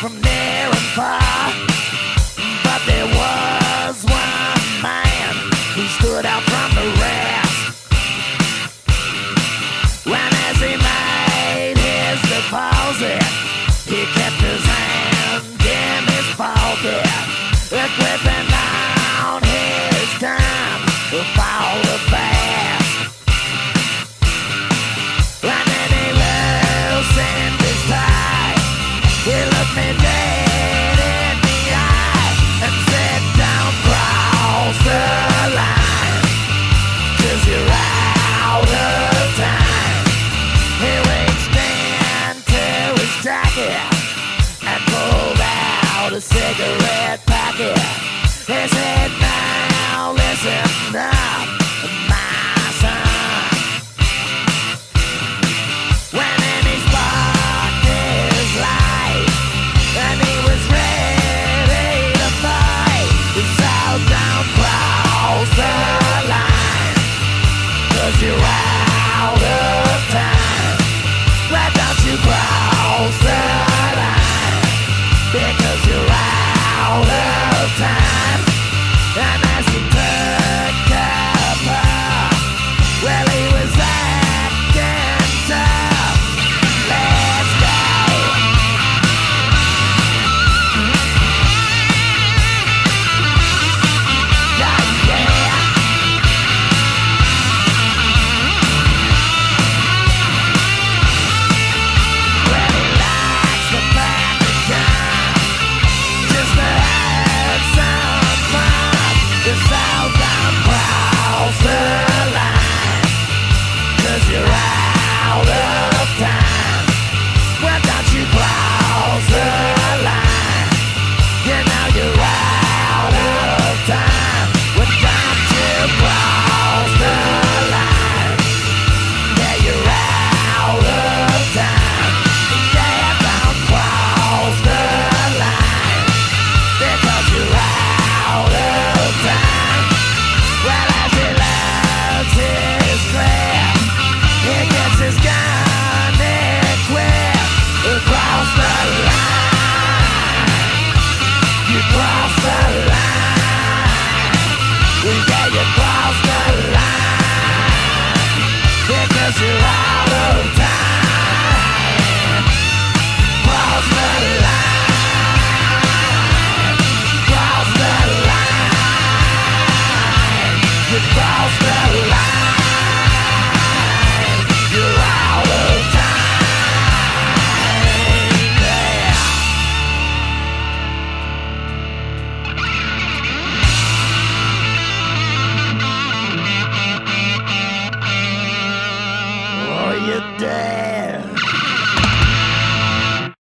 from near and far. But there was one man who stood out from the rest. When as he made his deposit, he kept his hand in his pocket, equipping on his time for the fast. And then he loosened his tie. He looked me dead in the eye and said, "Don't cross the line, 'cause you're out of time." He reached into his jacket and pulled out a cigarette packet. He said, "Now listen up, my son." When in his pocket his light, and he was ready to fight. So don't cross the line, 'cause you're out of time. Why don't you cross the line, because you're out of time. And as he took a puff, well, he was acting tough. Let's go. Yeah, yeah. Well, he likes the fact that just to have some fun. It's all down cross the line, 'cause you're out of time. Well, don't you cross the line, you know you're out of time. Well, don't you cross the line, yeah, you're out of time. Yeah, don't cross the line, because you're out of time. Well, as he loads his clip, he gets his gun equipped. Across the line, you cross the line. Yeah, you cross the line, because you're out.